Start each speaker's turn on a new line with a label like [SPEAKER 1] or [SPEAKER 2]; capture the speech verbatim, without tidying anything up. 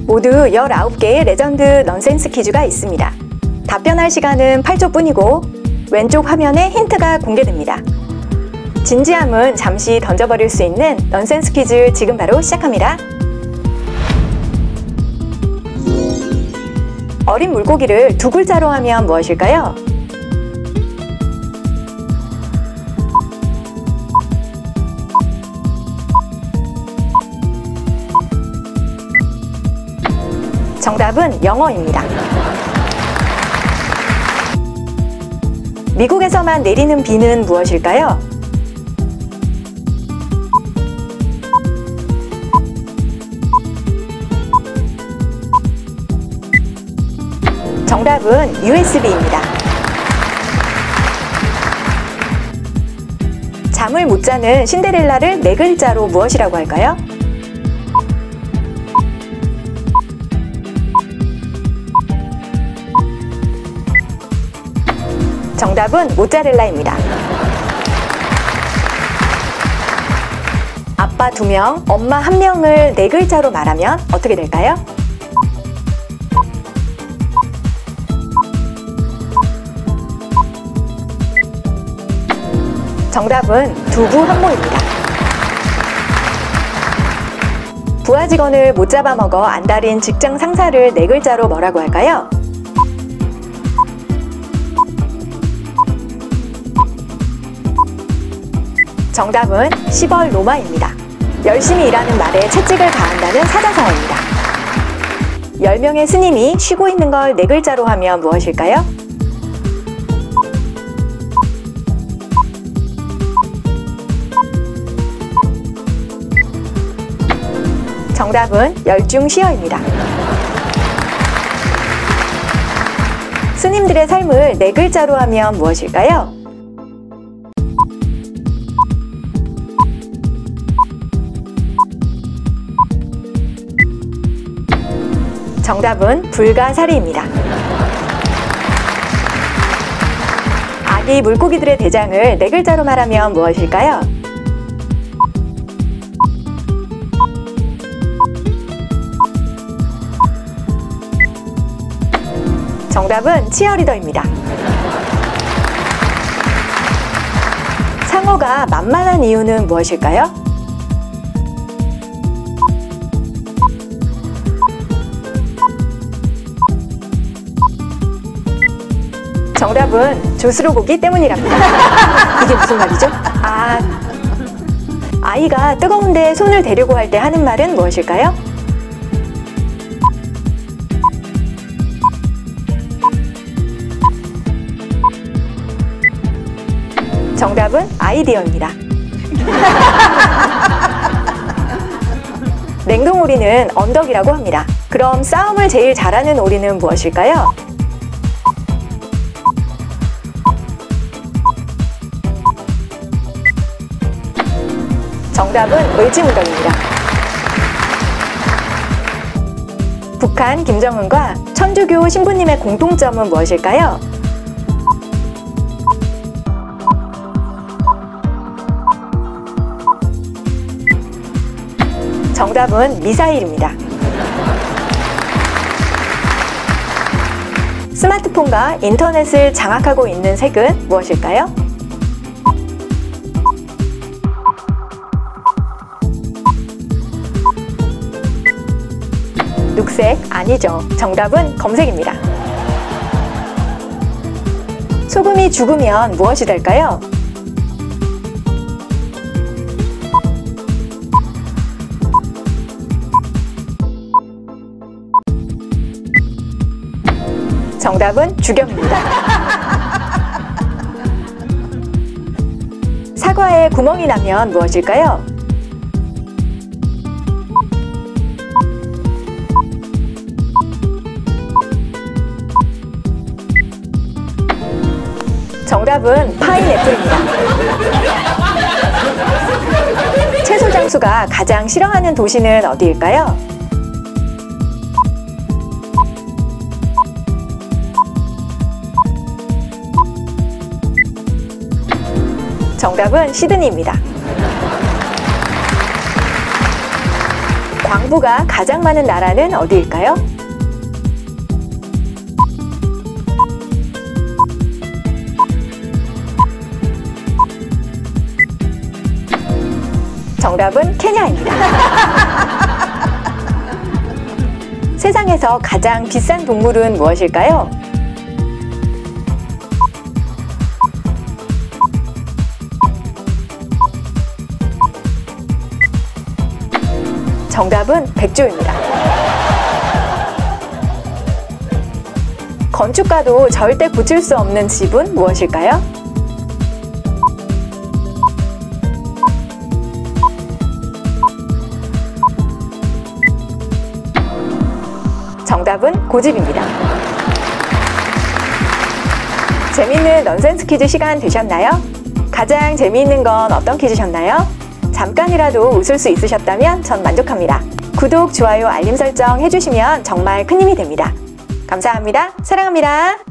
[SPEAKER 1] 모두 열아홉 개의 레전드 넌센스 퀴즈가 있습니다. 답변할 시간은 팔 초뿐이고 왼쪽 화면에 힌트가 공개됩니다. 진지함은 잠시 던져버릴 수 있는 넌센스 퀴즈 지금 바로 시작합니다. 어린 물고기를 두 글자로 하면 무엇일까요? 정답은 영어입니다. 미국에서만 내리는 비는 무엇일까요? 정답은 유에스비입니다. 잠을 못 자는 신데렐라를 네 글자로 무엇이라고 할까요? 정답은 모짜렐라입니다. 아빠 두 명, 엄마 한 명을 네 글자로 말하면 어떻게 될까요? 정답은 두부한모입니다. 부하 직원을 못 잡아먹어 안달인 직장 상사를 네 글자로 뭐라고 할까요? 정답은 시벌노마입니다. 열심히 일하는 말에 채찍을 가한다는 사자성어입니다. 열 명의 스님이 쉬고 있는 걸 네 글자로 하면 무엇일까요? 정답은 열중시어입니다. 스님들의 삶을 네 글자로 하면 무엇일까요? 정답은 불가사리입니다. 아기 물고기들의 대장을 네 글자로 말하면 무엇일까요? 정답은 치어리더입니다. 상어가 만만한 이유는 무엇일까요? 정답은 조스로 보기 때문이랍니다. 이게 무슨 말이죠? 아, 아이가 뜨거운데 손을 대려고 할 때 하는 말은 무엇일까요? 정답은 아이디어입니다. 냉동오리는 언덕이라고 합니다. 그럼 싸움을 제일 잘하는 오리는 무엇일까요? 정답은 을지문덕입니다. 북한 김정은과 천주교 신부님의 공통점은 무엇일까요? 정답은 미사일입니다. 스마트폰과 인터넷을 장악하고 있는 색은 무엇일까요? 녹색 아니죠. 정답은 검색입니다. 소금이 죽으면 무엇이 될까요? 정답은 주경입니다. 사과에 구멍이 나면 무엇일까요? 정답은 파인애플입니다. 채소 장수가 가장 싫어하는 도시는 어디일까요? 정답은 시드니입니다. 부부가 가장 많은 나라는 어디일까요? 정답은 케냐입니다. 세상에서 가장 비싼 동물은 무엇일까요? 정답은 백조입니다. 건축가도 절대 고칠 수 없는 집은 무엇일까요? 정답은 고집입니다. 재미있는 넌센스 퀴즈 시간 되셨나요? 가장 재미있는 건 어떤 퀴즈셨나요? 잠깐이라도 웃을 수 있으셨다면 전 만족합니다. 구독, 좋아요, 알림 설정 해주시면 정말 큰 힘이 됩니다. 감사합니다. 사랑합니다.